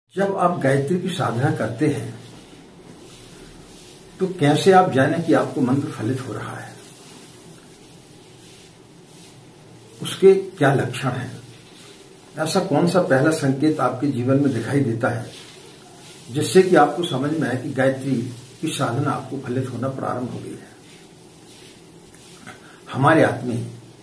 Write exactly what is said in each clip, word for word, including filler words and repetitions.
जब आप गायत्री की साधना करते हैं तो कैसे आप जानें कि आपको मंत्र फलित हो रहा है, उसके क्या लक्षण हैं? ऐसा कौन सा पहला संकेत आपके जीवन में दिखाई देता है जिससे कि आपको समझ में आए कि गायत्री की साधना आपको फलित होना प्रारंभ हो गई है? हमारे आदमी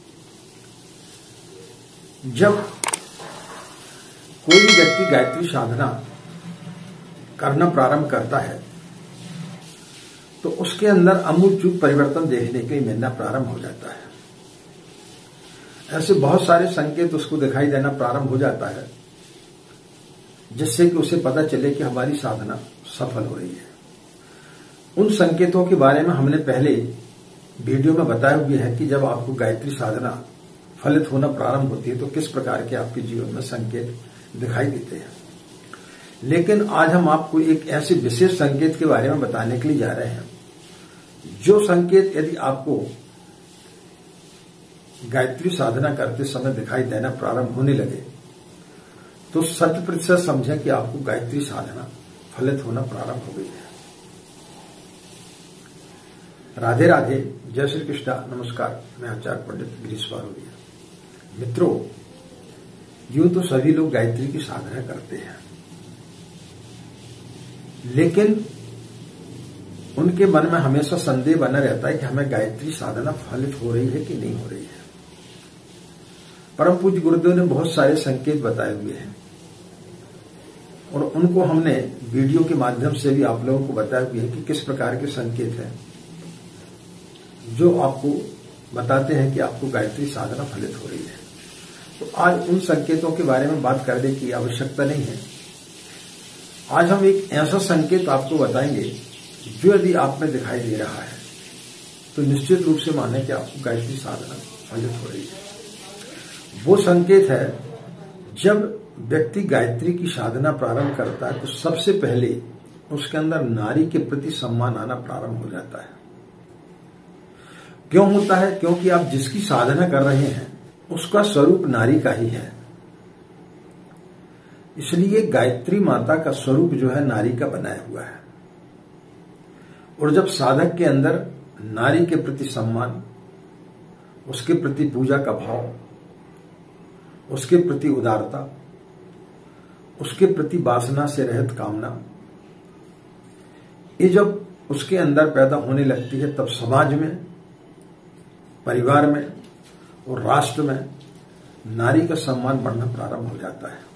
जब कोई भी व्यक्ति गायत्री साधना करना प्रारंभ करता है तो उसके अंदर अमूलचूल परिवर्तन देखने के लिए मिलना प्रारंभ हो जाता है। ऐसे बहुत सारे संकेत उसको दिखाई देना प्रारंभ हो जाता है जिससे कि उसे पता चले कि हमारी साधना सफल हो रही है। उन संकेतों के बारे में हमने पहले वीडियो में बताया हुआ है कि जब आपको गायत्री साधना फलित होना प्रारंभ होती है तो किस प्रकार के आपके जीवन में संकेत दिखाई देते हैं। लेकिन आज हम आपको एक ऐसे विशेष संकेत के बारे में बताने के लिए जा रहे हैं जो संकेत यदि आपको गायत्री साधना करते समय दिखाई देना प्रारंभ होने लगे तो शत प्रतिशत समझें कि आपको गायत्री साधना फलित होना प्रारंभ हो गई है। राधे राधे, जय श्री कृष्णा, नमस्कार। मैं आचार्य पंडित गिरीश बारोलिया। मित्रों, यूं तो सभी लोग गायत्री की साधना करते हैं, लेकिन उनके मन में हमेशा संदेह बना रहता है कि हमें गायत्री साधना फलित हो रही है कि नहीं हो रही है। परम पूज्य गुरुदेव ने बहुत सारे संकेत बताए हुए हैं और उनको हमने वीडियो के माध्यम से भी आप लोगों को बताया हुआ है कि किस प्रकार के संकेत हैं जो आपको बताते हैं कि आपको गायत्री साधना फलित हो रही है। तो आज उन संकेतों के बारे में बात करने की आवश्यकता नहीं है। आज हम एक ऐसा संकेत आपको बताएंगे जो यदि आप में दिखाई दे रहा है तो निश्चित रूप से माने कि आपको गायत्री साधना फलित हो रही है। वो संकेत है जब व्यक्ति गायत्री की साधना प्रारंभ करता है तो सबसे पहले उसके अंदर नारी के प्रति सम्मान आना प्रारंभ हो जाता है। क्यों होता है? क्योंकि आप जिसकी साधना कर रहे हैं उसका स्वरूप नारी का ही है। इसलिए गायत्री माता का स्वरूप जो है नारी का बनाया हुआ है। और जब साधक के अंदर नारी के प्रति सम्मान, उसके प्रति पूजा का भाव, उसके प्रति उदारता, उसके प्रति वासना से रहित कामना, ये जब उसके अंदर पैदा होने लगती है तब समाज में, परिवार में और राष्ट्र में नारी का सम्मान बढ़ना प्रारंभ हो जाता है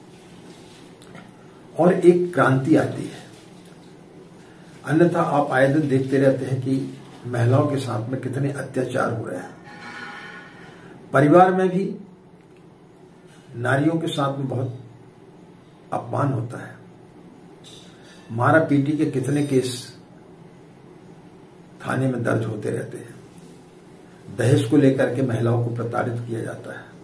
और एक क्रांति आती है। अन्यथा आप आए दिन देखते रहते हैं कि महिलाओं के साथ में कितने अत्याचार हो रहे हैं। परिवार में भी नारियों के साथ में बहुत अपमान होता है। मारा पीटी के कितने केस थाने में दर्ज होते रहते हैं। दहेज को लेकर के महिलाओं को प्रताड़ित किया जाता है।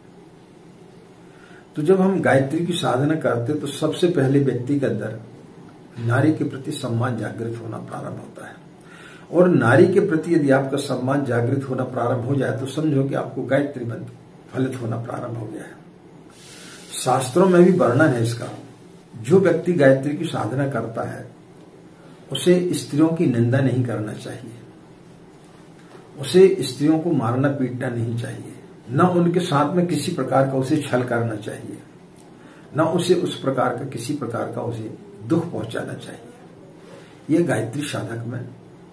तो जब हम गायत्री की साधना करते तो सबसे पहले व्यक्ति के अंदर नारी के प्रति सम्मान जागृत होना प्रारंभ होता है। और नारी के प्रति यदि आपका सम्मान जागृत होना प्रारंभ हो जाए तो समझो कि आपको गायत्री मंत्र फलित होना प्रारंभ हो गया है। शास्त्रों में भी वर्णन है इसका। जो व्यक्ति गायत्री की साधना करता है उसे स्त्रियों की निंदा नहीं करना चाहिए, उसे स्त्रियों को मारना पीटना नहीं चाहिए, न उनके साथ में किसी प्रकार का उसे छल करना चाहिए, न उसे उस प्रकार का किसी प्रकार का उसे दुख पहुंचाना चाहिए। यह गायत्री साधक में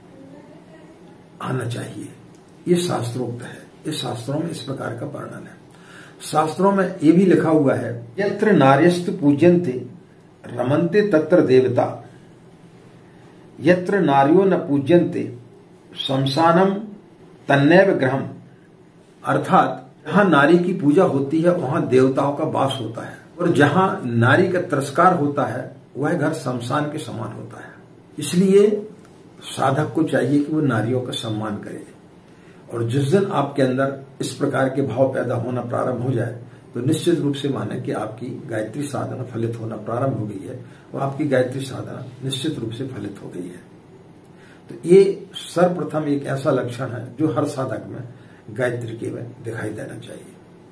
आना चाहिए। ये शास्त्रोक्त है। इस शास्त्रों में इस प्रकार का वर्णन है। शास्त्रों में यह भी लिखा हुआ है, यत्र नार्यस्तु पूज्यन्ते रमन्ते तत्र देवता, यत्र नार्यो न पूज्यन्ते शमशानम तन्नैव गृहम्। अर्थात जहां नारी की पूजा होती है वहां देवताओं का वास होता है और जहां नारी का तिरस्कार होता है वह घर शमशान के समान होता है। इसलिए साधक को चाहिए कि वो नारियों का सम्मान करे। और जिस दिन आपके अंदर इस प्रकार के भाव पैदा होना प्रारंभ हो जाए तो निश्चित रूप से माने कि आपकी गायत्री साधना फलित होना प्रारंभ हो गई है और आपकी गायत्री साधना निश्चित रूप से फलित हो गई है। तो ये सर्वप्रथम एक ऐसा लक्षण है जो हर साधक में गायत्री के में दिखाई देना चाहिए।